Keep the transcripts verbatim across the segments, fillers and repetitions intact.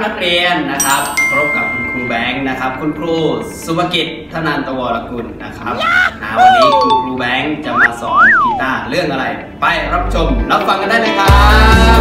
นักเรียนนะครับพบกับคุณครูแบงค์นะครับคุณครูสุภกิจธนันตวรกุลนะครับนะวันนี้คุณครูแบงค์จะมาสอนกีตาร์เรื่องอะไรไปรับชมรับฟังกันได้เลยครับ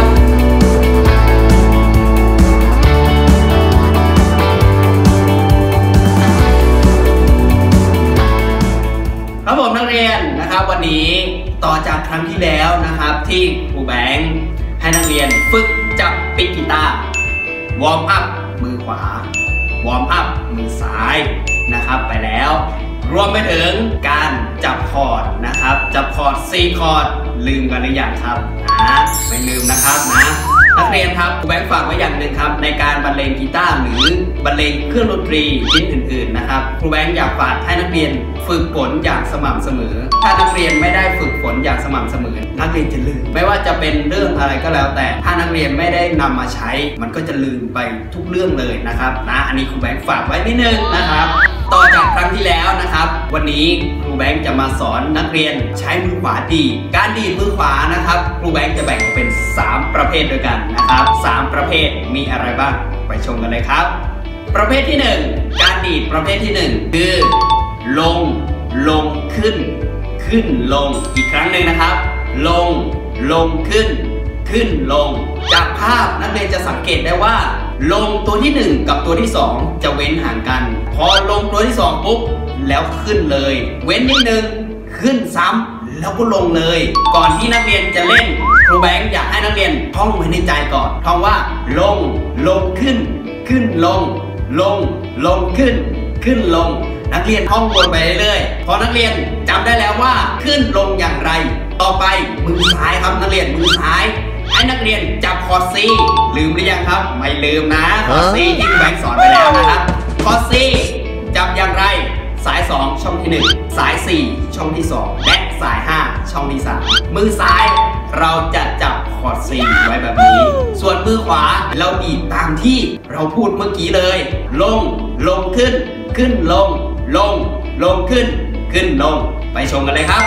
ครับผมนักเรียนนะครับวันนี้ต่อจากครั้งที่แล้วนะครับที่ครูแบงค์ให้นักเรียนฝึกจับปิกกีตาร์วอร์มอัพมือขวาวอร์มอัพมือซ้ายนะครับไปแล้วรวมไปถึงการจับคอร์ดนะครับจับคอร์ดซีคอร์ดลืมกันหรือยังครับนะไม่ลืมนะครับนะนักเรียนครับครูแบงค์ฝากไว้อย่างหนึ่งครับในการบรรเลงกีตาร์หรือบรรเลงเครื่องดนตรีชิ้นอื่นๆนะครับครูแบงค์อยากฝากให้นักเรียนฝึกฝนอย่างสม่ำเสมอถ้านักเรียนไม่ได้ฝึกฝนอย่างสม่ำเสมอนักเรียนจะลืมไม่ว่าจะเป็นเรื่องอะไรก็แล้วแต่ถ้านักเรียนไม่ได้นำมาใช้มันก็จะลืมไปทุกเรื่องเลยนะครับนะอันนี้ครูแบงค์ฝากไว้นิดนึงนะครับต่อจากครั้งที่แล้วนะครับวันนี้ครูแบงค์จะมาสอนนักเรียนใช้มือขวาดีดการดีดมือขวานะครับครูแบงค์จะแบ่งออกเป็นสามประเภทด้วยกันนะครับสามประเภทมีอะไรบ้างไปชมกันเลยครับประเภทที่หนึ่งการดีดประเภทที่หนึ่งคือลงลงขึ้นขึ้นลงอีกครั้งหนึ่งนะครับลงลงขึ้นขึ้นลงจากภาพนักเรียนจะสังเกตได้ว่าลงตัวที่หนึ่งกับตัวที่สองจะเว้นห่างกันพอลงตัวที่สองปุ๊บแล้วขึ้นเลยเว้นนิดนึงขึ้นซ้ำแล้วก็ลงเลยก่อนที่นักเรียนจะเล่นครูแบงค์อยากให้นักเรียนท่องไว้ในใจก่อนท่องว่าลงลงขึ้นขึ้นลงลงลงขึ้นขึ้นลงนักเรียนท่องวนไปเรื่อยๆพอนักเรียนจำได้แล้วว่าขึ้นลงอย่างไรต่อไปมือซ้ายครับนักเรียนมือซ้ายให้นักเรียนจับคอร์ดซีลืมหรือยังครับไม่ลืมนะคอร์ดซีที่ครูแบงค์สอนไปแล้วนะครับคอร์ดซีจับอย่างไรสายสองช่องที่หนึ่งสายสี่ช่องที่สองและสายห้าช่องที่สามมือซ้ายเราจะจับคอร์ดซีไว้แบบนี้ส่วนมือขวาเราดีดตามที่เราพูดเมื่อกี้เลยลงลงขึ้นขึ้นลงลงลงขึ้นขึ้นลงไปชมกันเลยครับ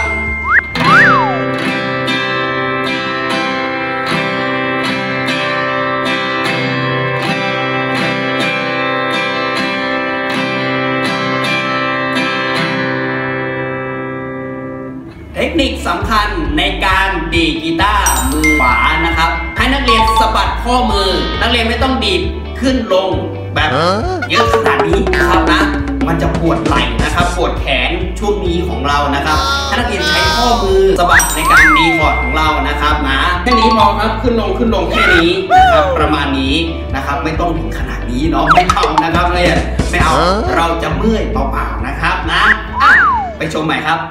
เทคนิคสำคัญในการดีดกีตาร์มือขวานะครับให้นักเรียนสะบัดข้อมือนักเรียนไม่ต้องดีดขึ้นลงแบบเยอะขนาดนี้นะครับนะมันจะปวดไหล่นะครับปวดแขนช่วงนี้ของเรานะครับถ้านักเรียนใช้ข้อมือสะบัดในการดีคอร์ดของเรานะครับนะแค่นี้พอครับขึ้นลงขึ้นลงแค่นี้นะครับประมาณนี้นะครับไม่ต้องถึงขนาดนี้เนาะไม่เอานะครับเลยไม่เอาเราจะเมื่อยเปล่าๆนะครับนะอ่ะไปชมใหม่ครับ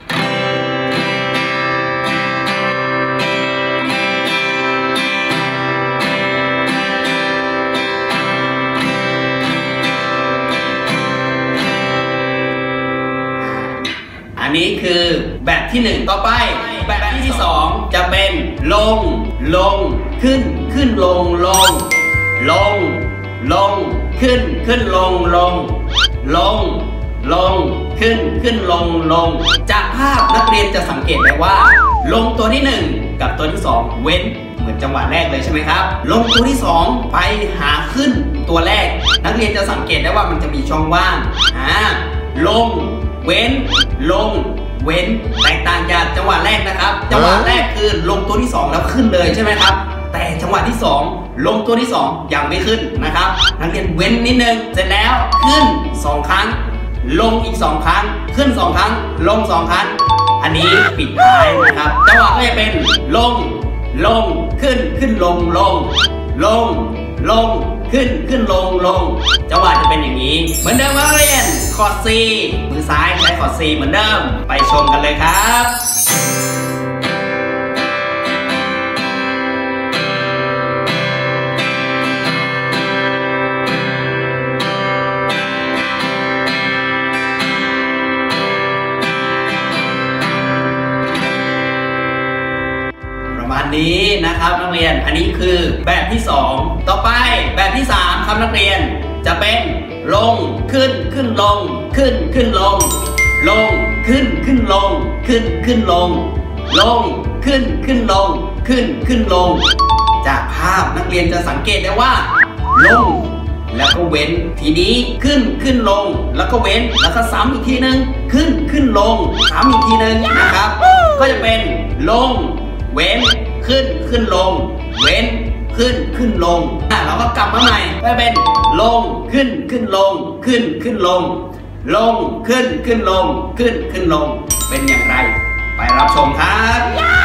อันนี้คือแบบที่หนึ่งต่อไปแบบที่สองจะเป็นลงลงขึ้นขึ้นลงลงลงลงขึ้นขึ้นลงลงลงลงขึ้นขึ้นลงลงจากภาพนักเรียนจะสังเกตได้ว่าลงตัวที่หนึ่งกับตัวที่สองเว้นเหมือนจังหวะแรกเลยใช่ไหมครับลงตัวที่สองไปหาขึ้นตัวแรกนักเรียนจะสังเกตได้ว่ามันจะมีช่องว่างอ่าลงเว้นลงเว้นแตกต่างจากจังหวะแรกนะครับจังหวะแรกคือลงตัวที่สองแล้วขึ้นเลยใช่ไหมครับแต่จังหวะที่สองลงตัวที่สองยังไม่ขึ้นนะครับนักเรียนเว้นนิดนึงเสร็จแล้วขึ้นสองครั้งลงอีกสองครั้งขึ้นสองครั้งลงสองครั้งอันนี้ปิดท้ายนะครับจังหวะก็จะเป็นลงลงขึ้นขึ้นลงลงลงลงขึ้นขึ้นลงลงจังหวะจะเป็นอย่างนี้เหมือนเดิมนักเรียนคอร์ดซีมือซ้ายใช้คอร์ดซีเหมือนเดิมไปชมกันเลยครับนี้นะครับนักเรียนอันนี้คือแบบที่สองต่อไปแบบที่สามครับนักเรียนจะเป็นลงขึ้นขึ้นลงขึ้นขึ้นลงลงขึ้นขึ้นลงขึ้นขึ้นลงลงขึ้นขึ้นลงขึ้นขึ้นลงจากภาพนักเรียนจะสังเกตได้ว่าลงแล้วก็เว้นทีนี้ขึ้นขึ้นลงแล้วก็เว้นแล้วก็ซ้ำอีกทีนึงขึ้นขึ้นลงซ้ำอีกทีนึงนะครับก็จะเป็นลงเว้นขึ้นขึ้นลงเว้นขึ้นขึ้นลงอ่ะเราก็กลับมาใหม่ก็เป็นลงขึ้นขึ้นลงขึ้นขึ้นลงลงขึ้นขึ้นลงขึ้นขึ้นลงเป็นอย่างไรไปรับชมครับ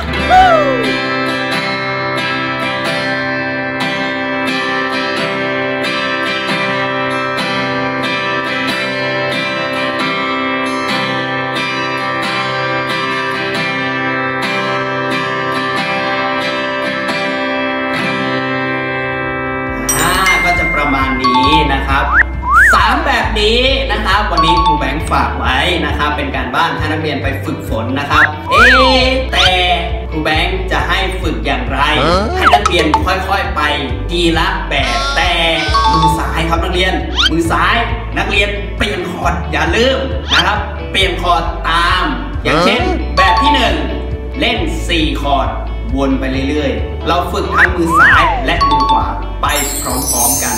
ประมาณนี้นะครับสามแบบนี้นะครับวันนี้ครูแบงค์ฝากไว้นะครับเป็นการบ้านให้นักเรียนไปฝึกฝนนะครับเอ๊แต่ครูแบงค์จะให้ฝึกอย่างไรให้นักเรียนค่อยๆไปทีละแบบแต่มือซ้ายครับนักเรียนมือซ้ายนักเรียนเปลี่ยนคอร์ดอย่าลืมนะครับเปลี่ยนคอร์ดตามอย่างเช่นแบบที่หนึ่งเล่นสี่คอร์ดวนไปเรื่อยๆเราฝึกทั้งมือซ้ายและมือขวาไปพร้อมๆกัน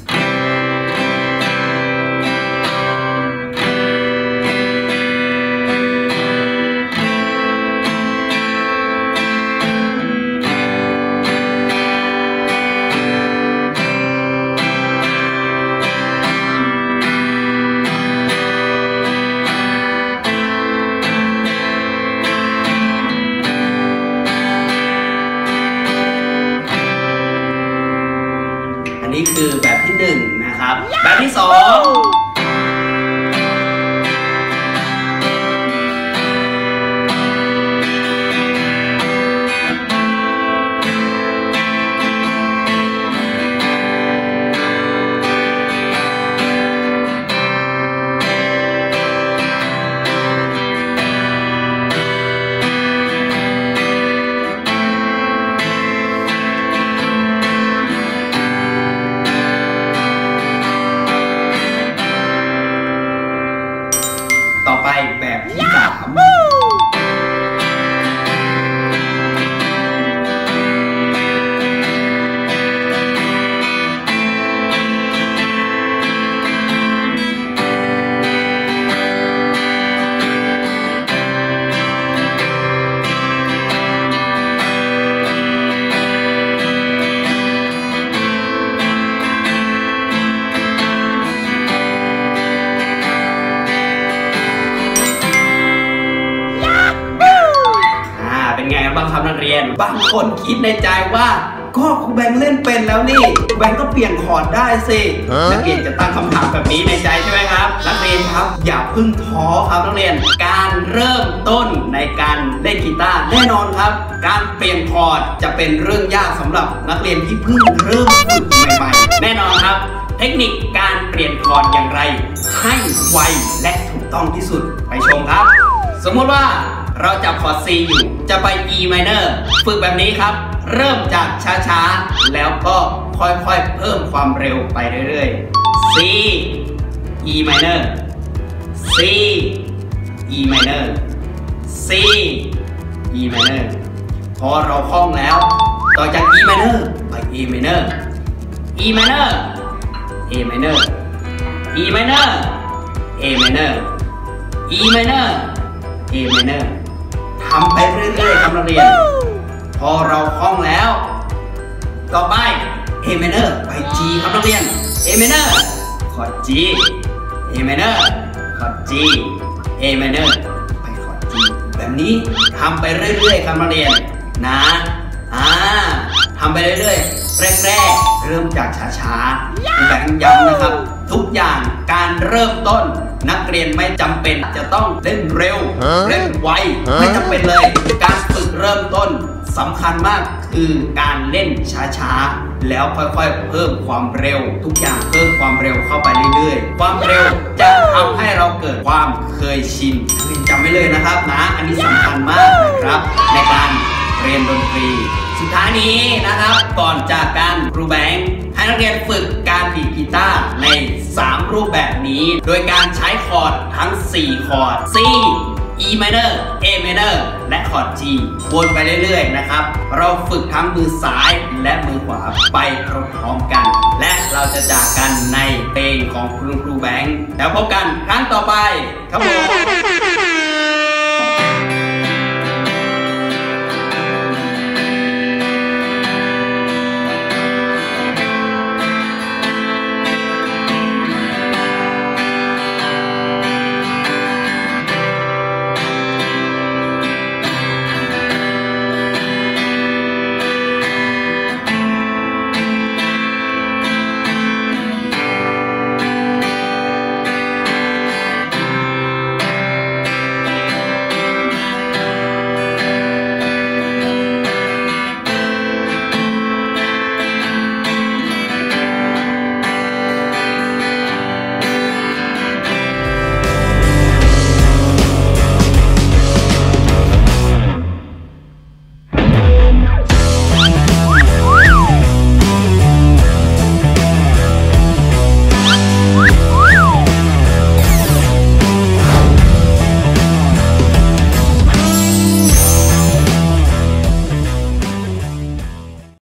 นี่คือแบบที่หนึ่งนะครับแบบที่สองต่อไปแบบที่สามบางคำนักเรียนบางคนคิดในใจว่าก็ครูแบงค์เล่นเป็นแล้วนี่ครูแบงค์ก็เปลี่ยนคอร์ดได้สินักเรียนจะตั้งคำถามแบบนี้ในใจใช่ไหมครับนักเรียนครับอย่าเพิ่งท้อครับนักเรียนการเริ่มต้นในการเล่นกีตาร์แน่นอนครับการเปลี่ยนคอร์ดจะเป็นเรื่องยากสำหรับนักเรียนที่เพิ่งเริ่มฝึกใหม่ๆแน่นอนครับเทคนิคการเปลี่ยนคอร์ดอย่างไรให้ไวและถูกต้องที่สุดไปชมครับสมมติว่าเราจับคอร์ด C อยู่จะไป E minor ฝึกแบบนี้ครับเริ่มจากช้าๆแล้วก็ค่อยๆเพิ่มความเร็วไปเรื่อยๆ C E minor C E minor C E minor พอเราคล่องแล้วต่อจาก E minor ไป A minor E minor A minor E minor A minor E minor A minor ทำไปเรื่อยๆครับนักเรียนพอเราคล่องแล้วต่อไป A minor ไป G ครับนักเรียน A minor คอร์ด G A minor คอร์ด G A minor ไปคอร์ด G แบบนี้ทำไปเรื่อยๆครับนักเรียนนะอ่าทำไปเรื่อยๆแรกๆเริ่มจากช้าๆแบบย้ำนะครับทุกอย่างการเริ่มต้นนักเรียนไม่จำเป็นจะต้องเล่นเร็วเล่นไวไม่จำเป็นเลยการฝึกเริ่มต้นสำคัญมากคือการเล่นช้าๆแล้วค่อยๆเพิ่มความเร็วทุกอย่างเพิ่มความเร็วเข้าไปเรื่อยๆความเร็วจะทำให้เราเกิดความเคยชินจำไว้เลยนะครับนะอันนี้สำคัญมากนะครับในการเรียนดนตรีสุดท้ายนี้นะครับก่อนจากกันครูแบงค์ให้นักเรียนฝึกการดีดกีตาร์ในสามรูปแบบนี้โดยการใช้คอร์ดทั้งสี่คอร์ด C E minor A minor และคอร์ด G วนไปเรื่อยๆนะครับเราฝึกทั้งมือซ้ายและมือขวาไปพร้อมๆกันและเราจะจากกันในเพลงของคุณครูแบงค์แล้วพบกันครั้งต่อไปครับผม